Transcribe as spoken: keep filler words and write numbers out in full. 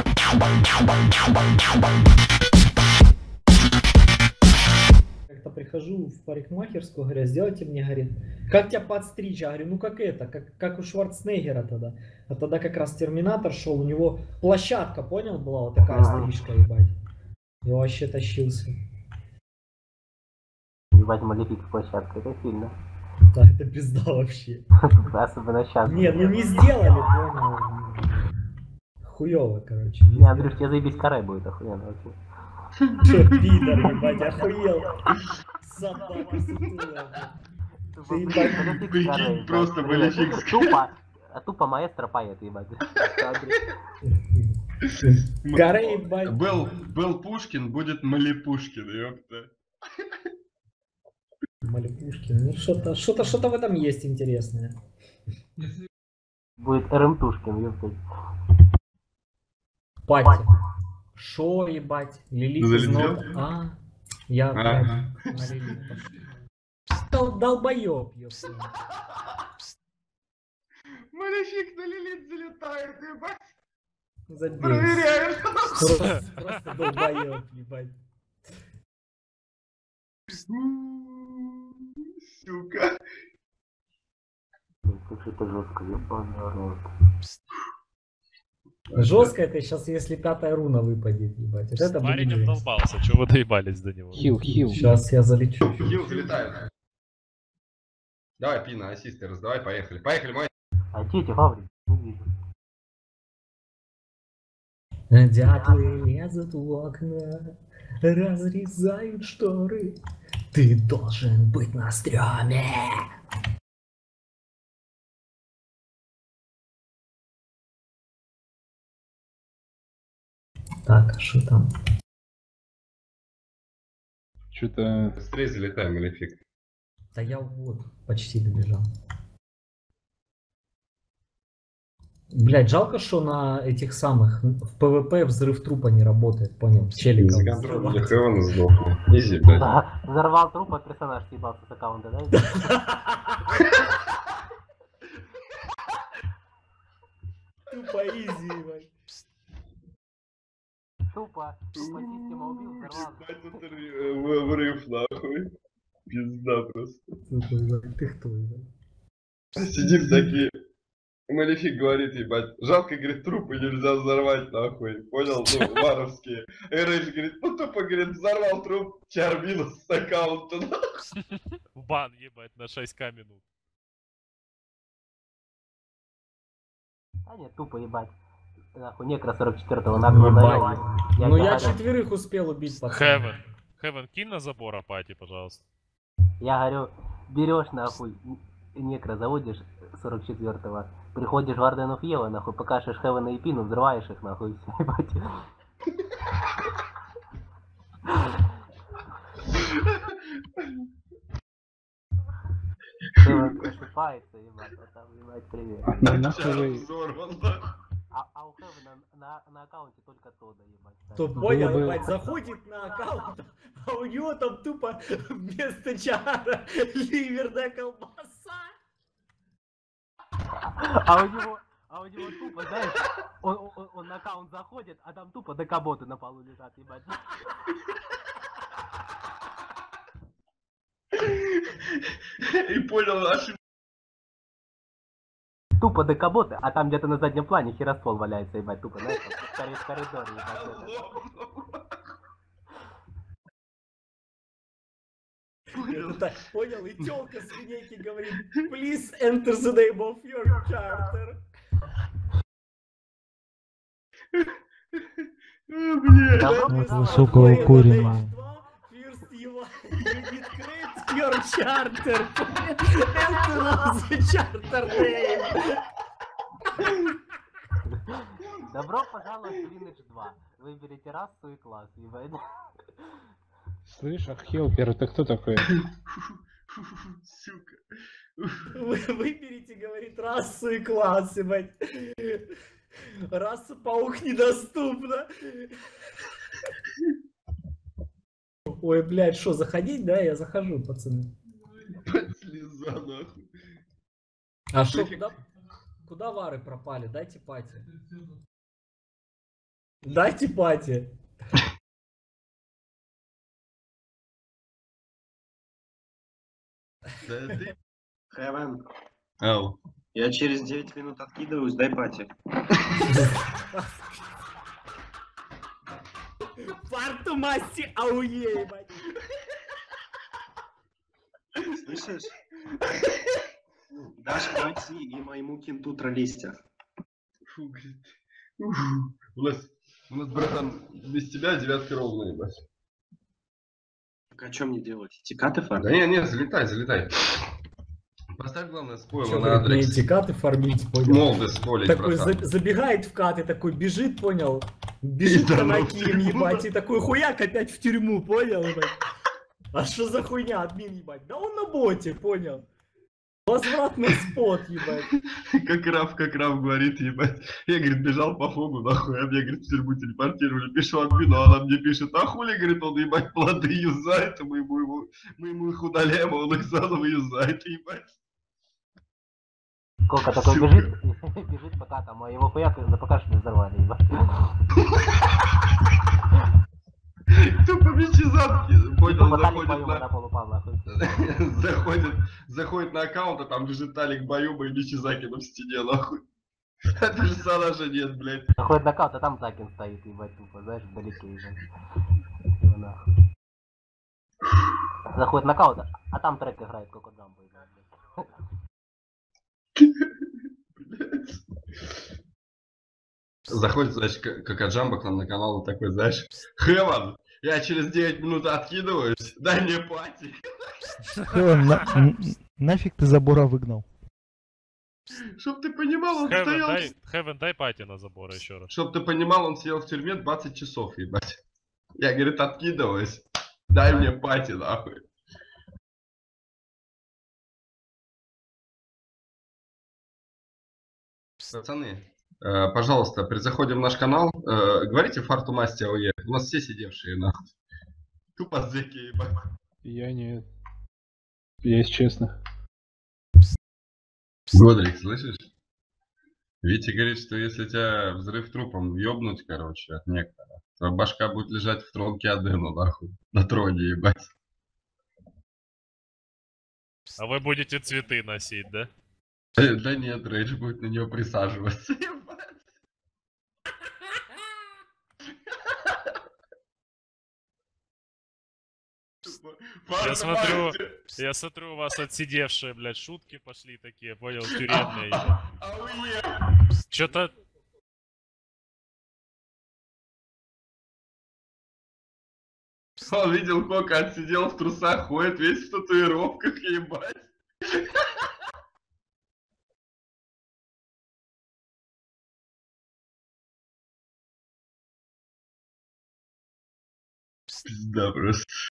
Как-то прихожу в парикмахерскую, говорю, сделайте мне, говорит, как тебя подстричь? Я говорю, ну как это, как, как у Шварценеггера тогда. А тогда как раз Терминатор шел, у него площадка, понял, была вот такая стрижка, ебать. Я вообще тащился. Ебать, Малефик площадка, это сильно. Да, это пизда вообще. Особенно сейчас. Не, ну не сделали, понял. Хуёво, короче. Не, Андрюш, тебе заебись каре будет, охуенно вообще. Че, пидор, ебать, охуел. Собака сутулая. Ты ебать. Прикинь, просто Малефик. Тупо, а тупо маэстро поэт, ебать. Каре, ебать. Был, был Пушкин, будет Малепушкин, ёпта. Малепушкин, ну что-то, что-то, что-то в этом есть интересное. Будет РМ Тушкин, ёпта. Пати. Шо, ебать? Лилит из Залетел? нот. А, я Ага. прям на Лилит пошел. Дол- Долбоёб, ёпта. Малефик на Лилит залетает, ебать. Забей. Проверяем. Просто, просто долбоёб, ебать. Сука. Как это жестко, ебаный рот. Жестко это сейчас, если пятая руна выпадет, ебать. Вот это Парень будет. обдолбался, чего вы доебались до него? Хил, хил. Сейчас я залечу. Хил залетает. Давай, Пина, ассисты раздавай, поехали. Поехали, мой. А дети, Гаврик, не вижу. Дятлы лезут в окна, разрезают шторы. Ты должен быть на стрёме. Так, а что там? Что-то... Быстрее залетай, Малефик. Да я вот почти добежал. Блять, жалко, что на этих самых в ПВП взрыв трупа не работает, понял? Челика. За контроль для Хэвана сдохну. Изи, блядь. Да, взорвал труп, а персонаж съебался с аккаунта, да? Тупо изи, ебать. Тупо, тупо система убил, взорвал. Ебать, тут р- врыв, нахуй. Пизда просто. Ты кто, ебать? Сидим такие. Малефик говорит, ебать, жалко, говорит, трупы нельзя взорвать, нахуй. Понял? Ну, варовские. Эрейш говорит, ну тупо, говорит, взорвал труп, чар минус с аккаунта, нахуй. В бан, ебать, на шесть ка минут. А нет, тупо ебать. Нахуй, некро сорок четвёртого нагло навёл. Ну я говорю- четверых успел убить, пацан. Хевен. Хевен, кинь на забор апати, пожалуйста. Я говорю, берешь нахуй, некро заводишь сорок четвёртого, приходишь в Арденов Ева, нахуй, покажешь Хевена и Пину, взрываешь их, нахуй, и всё, ебать. Хевен просыпается, ебать, а там, ебать, привет. Нахуй Чар вы... взорван, нахуй. А, а у Хевена на, на аккаунте только Тода, ебать. То Так. понял, бы- ебать, заходит на аккаунт, а у него там тупо вместо чара ливерная колбаса. А у него, а у него тупо, знаешь, он, он, он на аккаунт заходит, а там тупо декаботы на полу лежат, ебать. И понял ошибку. Тупо декаботы, а там где-то на заднем плане херостол валяется, ебать, тупо, знаешь, там, в коридоре, ебать. Это, понял, и тёлка с линейки говорит, please enter the name of your charter. О, блядь. Да, Вот да, вы, да, сука, да, укуренные. First you need create your charter. Enter the charter name. Добро пожаловать в Lineage два. Выберите расу и класс, ебать. Слышь, а Хелпер, это кто такой? Сука. Вы выберите, говорит, расу и класс, ебать. Раса паук недоступна. Ой, блядь, что, заходить, да? Я захожу, пацаны. Слеза, нахуй. А что, куда, куда вары пропали? Дайте пати. Дайте пати. Да ты... Хэвен, Ау. я через девять минут откидываюсь, дай пати. Фарту масти ауе, ебать. Слышишь? Дашь пати и моему кенту троллистя. Фу, говорит. Ух. У нас, у нас, братан, без тебя девятка ровно, ебать. Так а что мне делать? Тикаты Да фармить? не, не, залетай, залетай. Поставь, главное, спойлер Чё, на говорит, мне адрес. эти каты фармить, понял? Молды спорить, Такой братан. за- забегает в каты, такой бежит, понял? Бежит И на давно в Наким, тюрьму, ебать, да. и такой хуяк опять в тюрьму, понял, ебать? А что за хуйня, админ, ебать? Да он на боте, понял? Возвратный спот, ебать. Как Раф, как Раф говорит, ебать. Я, говорит, бежал по фогу, нахуй, а меня, говорит, в тюрьму телепортировали. Пишу админу, а она мне пишет, а хули, говорит, он, ебать, плоды юзает, а мы ему, его, мы ему их удаляем, а он их заново юзает, ебать. Кока такой Сука. бежит, бежит пока там, а его хуяк за пока что не взорвали, ебать. Тупо мечезадки, понял, Тупо Талик заходит Баюба на на... пол упал, нахуй. Заходит, заходит на аккаунт, а там лежит Талик Баюба и Мичизаки в стене, нахуй. А персонажа нет, блядь. Заходит на каут, а там Закин стоит, ебать, тупо, знаешь, вдалеке, ебать. Всё, нахуй. Заходит на каут, а там трек играет, Коко Джамбо, ебать, блядь. Заходит, значит, Какаджамба к нам на канал и такой, знаешь, Хэван, я через девять минут откидываюсь, дай мне пати. Хэвен, на- н- нафиг ты забора выгнал? Чтоб ты понимал, он Хевен, стоял... дай, Хевен, дай пати на забор еще раз. Чтоб ты понимал, он сидел в тюрьме двадцать часов, ебать. Я, говорит, откидываюсь, дай мне пати, нахуй. Пацаны, э, пожалуйста, при заходе в наш канал, э, говорите фарту масти АОЕ. У нас все сидевшие, нахуй. Тупо зэки, ебать. Я не... Я из честных. Годрик, слышишь? Витя говорит, что если тебя взрыв трупом ёбнуть, короче, от некоторых, твоя башка будет лежать в тронке Адена, нахуй. На троне, ебать. А вы будете цветы носить, да? Э, Да нет, Рейдж будет на нее присаживаться, ебать. Я смотрю, я смотрю, у вас отсидевшие, блядь, шутки пошли такие, понял, тюремные, ебать. АОЕ. Чё-то... Он видел, Кока отсидел в трусах, ходит весь в татуировках, ебать. Пизда просто.